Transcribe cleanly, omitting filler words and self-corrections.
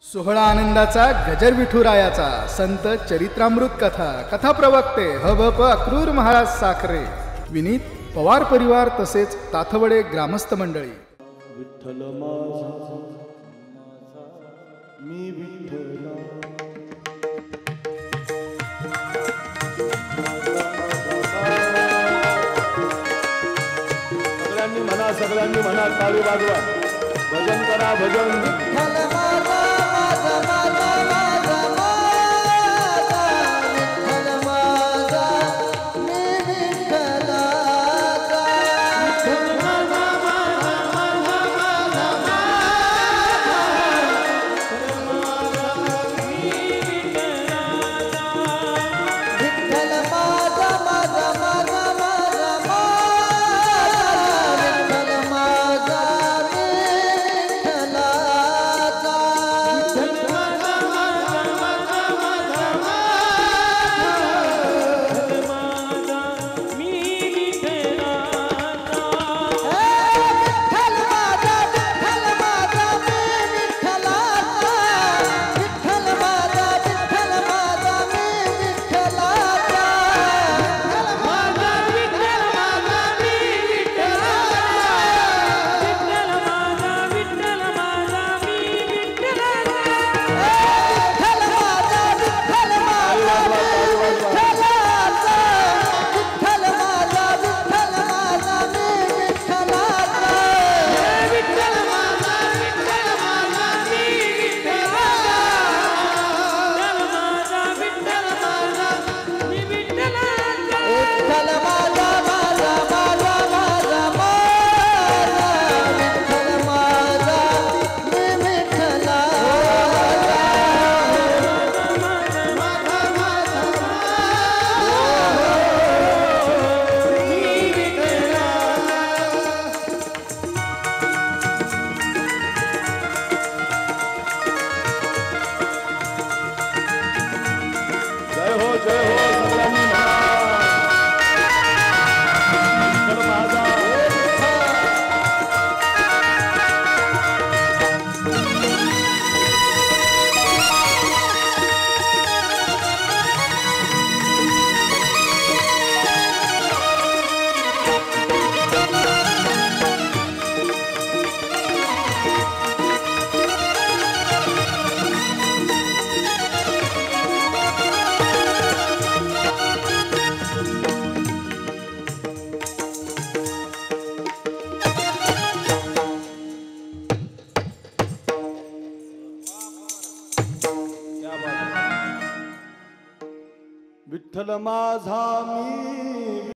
सोहळा आनंदाचा गजर विठुरायाचा संत चरित्रामृत कथा कथा प्रवक्ते हभप अक्रूर महाराज साखरे विनीत पवार परिवार तसेच ताथवडे ग्रामस्थ मंडळी। विठ्ठल माझा मी विठ्ठला सगळ्यांनी म्हणा टाळी वाजवा भजन करा भजन। विठ्ठल माझा माझा मी